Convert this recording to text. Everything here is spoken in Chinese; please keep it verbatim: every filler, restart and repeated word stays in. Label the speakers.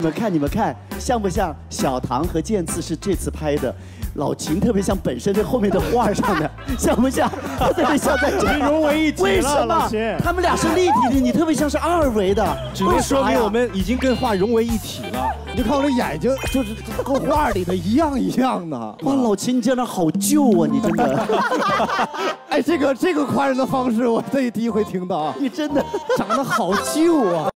Speaker 1: 你们看，你们看，像不像小唐和剑刺是这次拍的？老秦特别像本身这后面的画上的，像不像？他特别像在这
Speaker 2: 融为一体了。
Speaker 1: 为什么？他们俩是立体的，你特别像是二维的，
Speaker 2: 只能说明我们已经跟画融为一体了。
Speaker 3: 你看我这眼睛，就是跟画里的一样一样的。
Speaker 1: 哇，老秦，你这样好旧啊，你真的。
Speaker 3: 哎，这个这个夸人的方式，我这第一回听到啊！
Speaker 1: 你真的
Speaker 3: 长得好旧啊。